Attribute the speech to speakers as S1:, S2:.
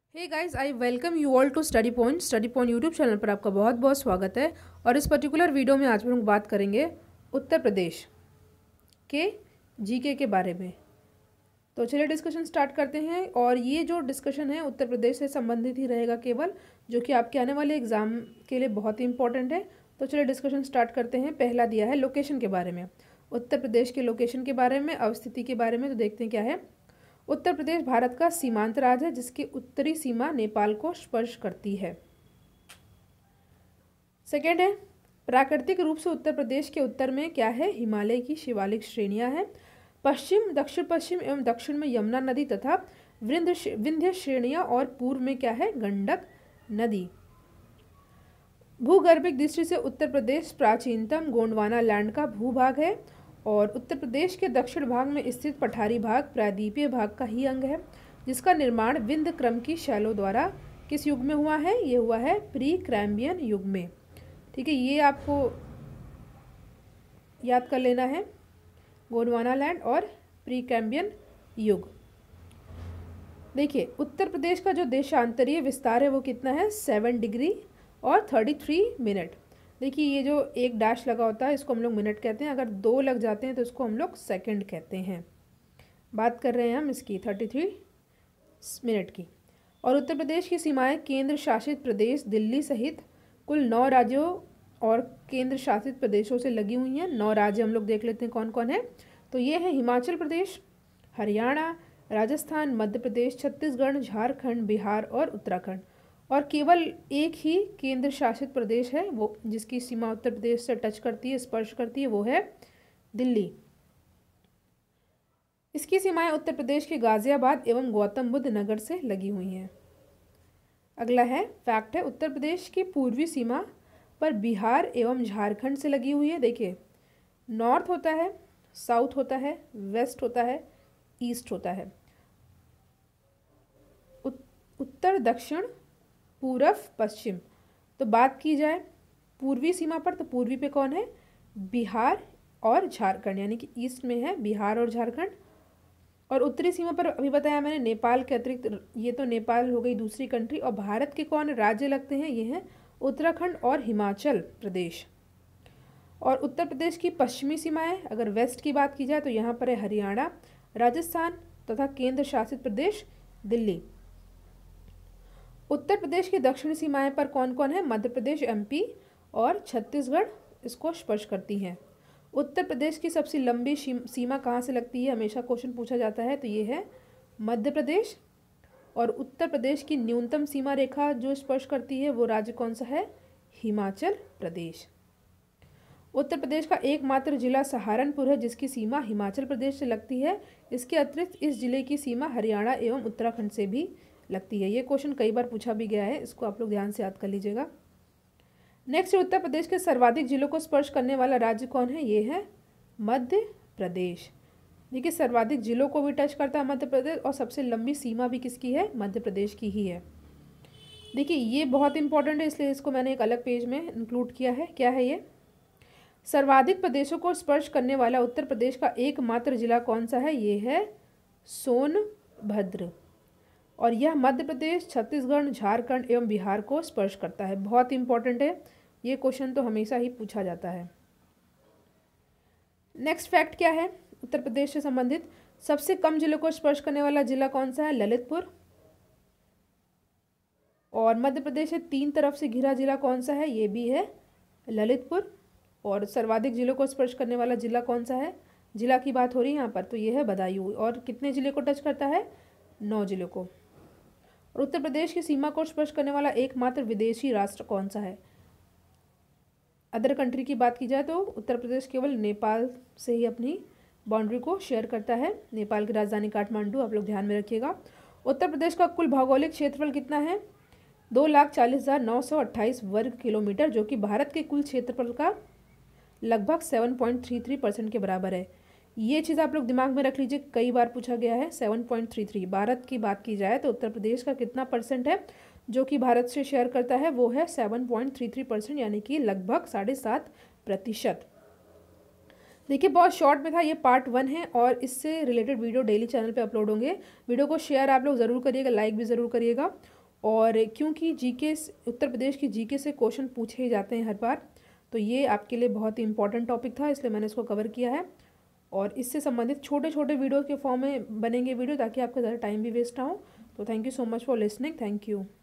S1: Hey guys, I welcome you all to study point YouTube channel पर आपका बहुत बहुत स्वागत है। और इस पर्टिकुलर वीडियो में आज हम लोग बात करेंगे उत्तर प्रदेश के जीके के बारे में। तो चलिए डिस्कशन स्टार्ट करते हैं। और ये जो डिस्कशन है उत्तर प्रदेश से संबंधित ही रहेगा केवल, जो कि आपके आने वाले एग्जाम के लिए बहुत ही इंपॉर्टेंट है। तो चलिए डिस्कशन स्टार्ट करते हैं। पहला दिया है लोकेशन के बारे में, उत्तर प्रदेश के लोकेशन के बारे में, अवस्थिति के बारे में। तो देखते हैं क्या है। उत्तर प्रदेश भारत का सीमांत राज्य है जिसकी उत्तरी सीमा नेपाल को स्पर्श करती है। सेकेंड है, प्राकृतिक रूप से उत्तर प्रदेश के उत्तर में क्या है, हिमालय की शिवालिक श्रेणियां हैं। पश्चिम, दक्षिण पश्चिम एवं दक्षिण में यमुना नदी तथा विंध्य श्रेणियां, और पूर्व में क्या है, गंडक नदी। भूगर्भिक दृष्टि से उत्तर प्रदेश प्राचीनतम गोंडवाना लैंड का भूभाग है, और उत्तर प्रदेश के दक्षिण भाग में स्थित पठारी भाग प्रायद्वीपीय भाग का ही अंग है, जिसका निर्माण विंध्य क्रम की शैलों द्वारा किस युग में हुआ है, ये हुआ है प्री कैम्ब्रियन युग में। ठीक है, ये आपको याद कर लेना है, गोंडवाना लैंड और प्री कैम्ब्रियन युग। देखिए, उत्तर प्रदेश का जो देशांतरीय विस्तार है वो कितना है, 7 डिग्री और 33 मिनट। देखिए, ये जो एक डैश लगा होता है इसको हम लोग मिनट कहते हैं, अगर 2 लग जाते हैं तो इसको हम लोग सेकंड कहते हैं। बात कर रहे हैं हम इसकी 33 मिनट की। और उत्तर प्रदेश की सीमाएं केंद्र शासित प्रदेश दिल्ली सहित कुल 9 राज्यों और केंद्र शासित प्रदेशों से लगी हुई हैं। 9 राज्य हम लोग देख लेते हैं कौन कौन है। तो ये है हिमाचल प्रदेश, हरियाणा, राजस्थान, मध्य प्रदेश, छत्तीसगढ़, झारखंड, बिहार और उत्तराखंड। और केवल एक ही केंद्र शासित प्रदेश है वो जिसकी सीमा उत्तर प्रदेश से टच करती है, स्पर्श करती है, वो है दिल्ली। इसकी सीमाएं उत्तर प्रदेश के गाजियाबाद एवं गौतम बुद्ध नगर से लगी हुई हैं। अगला है फैक्ट है, उत्तर प्रदेश की पूर्वी सीमा पर बिहार एवं झारखंड से लगी हुई है। देखिए, नॉर्थ होता है, साउथ होता है, वेस्ट होता है, ईस्ट होता है, उत्तर, दक्षिण, पूरब, पश्चिम। तो बात की जाए पूर्वी सीमा पर, तो पूर्वी पे कौन है, बिहार और झारखंड, यानी कि ईस्ट में है बिहार और झारखंड। और उत्तरी सीमा पर अभी बताया मैंने, नेपाल के अतिरिक्त, ये तो नेपाल हो गई दूसरी कंट्री। और भारत के कौन राज्य लगते हैं, ये हैं उत्तराखंड और हिमाचल प्रदेश। और उत्तर प्रदेश की पश्चिमी सीमाएं, अगर वेस्ट की बात की जाए तो यहाँ पर है हरियाणा, राजस्थान तथा केंद्र शासित प्रदेश दिल्ली। उत्तर प्रदेश की दक्षिणी सीमाएं पर कौन कौन है, मध्य प्रदेश, एमपी और छत्तीसगढ़ इसको स्पर्श करती हैं। उत्तर प्रदेश की सबसे लंबी सीमा कहाँ से लगती है, हमेशा क्वेश्चन पूछा जाता है, तो ये है मध्य प्रदेश। और उत्तर प्रदेश की न्यूनतम सीमा रेखा जो स्पर्श करती है वो राज्य कौन सा है, हिमाचल प्रदेश। उत्तर प्रदेश का एकमात्र जिला सहारनपुर है जिसकी सीमा हिमाचल प्रदेश से लगती है। इसके अतिरिक्त इस जिले की सीमा हरियाणा एवं उत्तराखंड से भी लगती है। ये क्वेश्चन कई बार पूछा भी गया है, इसको आप लोग ध्यान से याद कर लीजिएगा। नेक्स्ट, उत्तर प्रदेश के सर्वाधिक जिलों को स्पर्श करने वाला राज्य कौन है, ये है मध्य प्रदेश। देखिए, सर्वाधिक जिलों को भी टच करता है मध्य प्रदेश, और सबसे लंबी सीमा भी किसकी है, मध्य प्रदेश की ही है। देखिए, ये बहुत इंपॉर्टेंट है इसलिए इसको मैंने एक अलग पेज में इंक्लूड किया है। क्या है ये, सर्वाधिक प्रदेशों को स्पर्श करने वाला उत्तर प्रदेश का एकमात्र जिला कौन सा है, ये है सोनभद्र। और यह मध्य प्रदेश, छत्तीसगढ़, झारखंड एवं बिहार को स्पर्श करता है। बहुत इंपॉर्टेंट है ये क्वेश्चन, तो हमेशा ही पूछा जाता है। नेक्स्ट फैक्ट क्या है, उत्तर प्रदेश से संबंधित सबसे कम जिलों को स्पर्श करने वाला जिला कौन सा है, ललितपुर। और मध्य प्रदेश से 3 तरफ से घिरा जिला कौन सा है, ये भी है ललितपुर। और सर्वाधिक जिलों को स्पर्श करने वाला जिला कौन सा है, जिला की बात हो रही है यहाँ पर, तो ये है बदायूं। और कितने जिले को टच करता है, 9 जिलों को। और उत्तर प्रदेश की सीमा को स्पर्श करने वाला एकमात्र विदेशी राष्ट्र कौन सा है। अदर कंट्री की बात की जाए तो उत्तर प्रदेश केवल नेपाल से ही अपनी बाउंड्री को शेयर करता है। नेपाल की राजधानी काठमांडू, आप लोग ध्यान में रखिएगा। उत्तर प्रदेश का कुल भौगोलिक क्षेत्रफल कितना है, 2,40,928 वर्ग किलोमीटर, जो कि भारत के कुल क्षेत्रफल का लगभग 7.33% के बराबर है। ये चीज़ आप लोग दिमाग में रख लीजिए, कई बार पूछा गया है। 7.33 भारत की बात की जाए तो उत्तर प्रदेश का कितना परसेंट है जो कि भारत से शेयर करता है, वो है 7.33%, यानी कि लगभग 7.5%। देखिए, बहुत शॉर्ट में था, ये पार्ट 1 है और इससे रिलेटेड वीडियो डेली चैनल पे अपलोड होंगे। वीडियो को शेयर आप लोग ज़रूर करिएगा, लाइक भी ज़रूर करिएगा। और क्योंकि जीके उत्तर प्रदेश की जीके से क्वेश्चन पूछे ही जाते हैं हर बार, तो ये आपके लिए बहुत ही इंपॉर्टेंट टॉपिक था, इसलिए मैंने इसको कवर किया है। और इससे संबंधित छोटे छोटे वीडियो के फॉर्म में बनेंगे वीडियो, ताकि आपका ज़्यादा टाइम भी वेस्ट ना हो। तो thank you so much for listening. Thank you.